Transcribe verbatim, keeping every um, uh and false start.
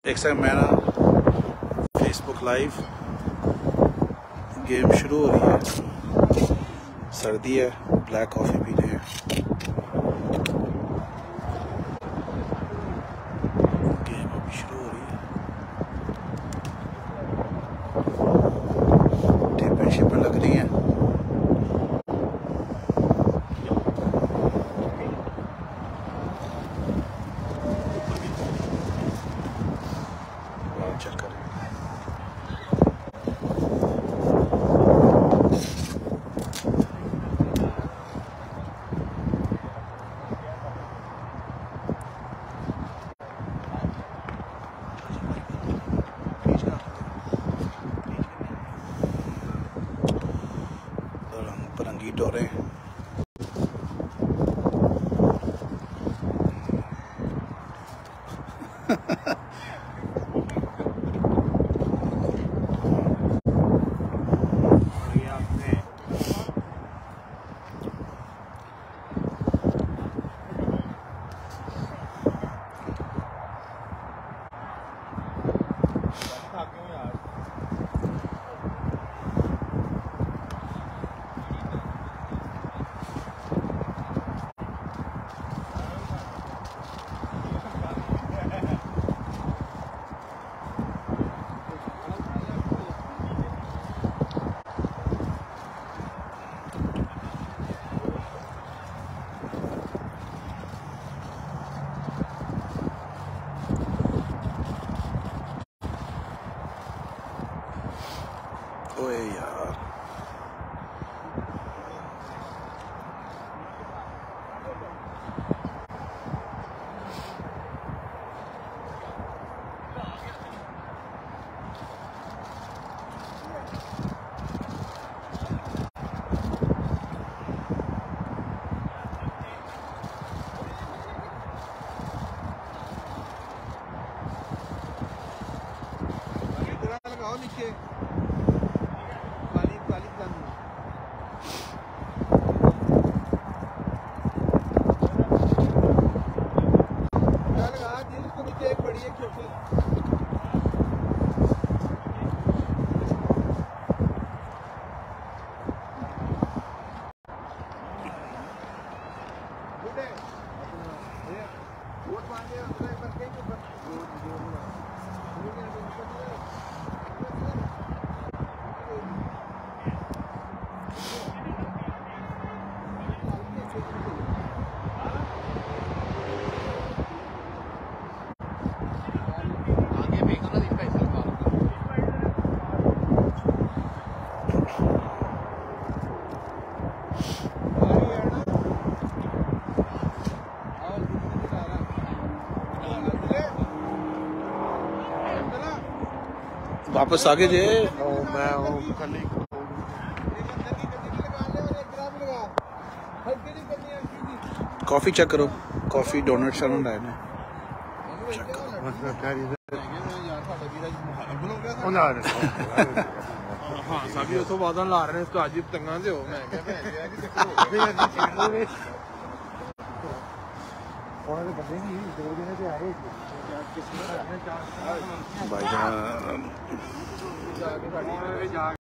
एक सेकंड, मैं ना फेसबुक लाइव गेम शुरू हो रही है। सर्दी है, ब्लैक कॉफ़ी पी रहे हैं। गेम अभी शुरू हो रही है। टिपें शिपें लग रही हैं। चेक करें। रंग बिरंगी डोरें। ओए यार, लगाओ नीचे काली काली लगा जिसको नीचे एक बड़ी एक छोटी। वोट मांगे वापस आगे जे मैं कॉफी चेक करो। कॉफी डोनट शानन आए ने चेक करो। हाँ सभी उतो बादल ला रहे हैं इसको अजीब तंगा दे हो। मैं क्या भाई